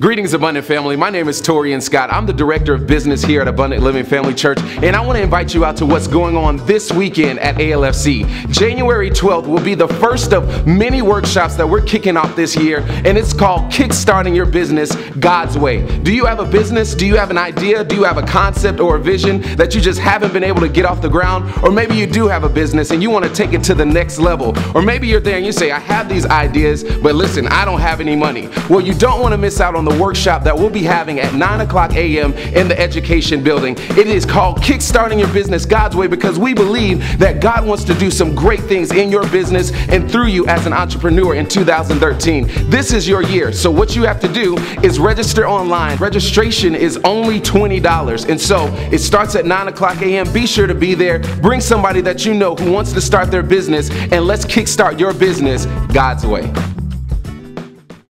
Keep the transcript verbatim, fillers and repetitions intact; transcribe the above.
Greetings, Abundant Family. My name is Torian Scott. I'm the Director of Business here at Abundant Living Family Church, and I want to invite you out to what's going on this weekend at A L F C. January twelfth will be the first of many workshops that we're kicking off this year, and it's called Kickstarting Your Business God's Way. Do you have a business? Do you have an idea? Do you have a concept or a vision that you just haven't been able to get off the ground? Or maybe you do have a business and you want to take it to the next level. Or maybe you're there and you say, I have these ideas, but listen, I don't have any money. Well, you don't want to miss out on the workshop that we'll be having at nine o'clock a m in the Education Building. It is called Kickstarting Your Business God's Way because we believe that God wants to do some great things in your business and through you as an entrepreneur in two thousand thirteen. This is your year, so what you have to do is register online. Registration is only twenty dollars, and so it starts at nine o'clock a m Be sure to be there. Bring somebody that you know who wants to start their business, and let's kickstart your business God's way.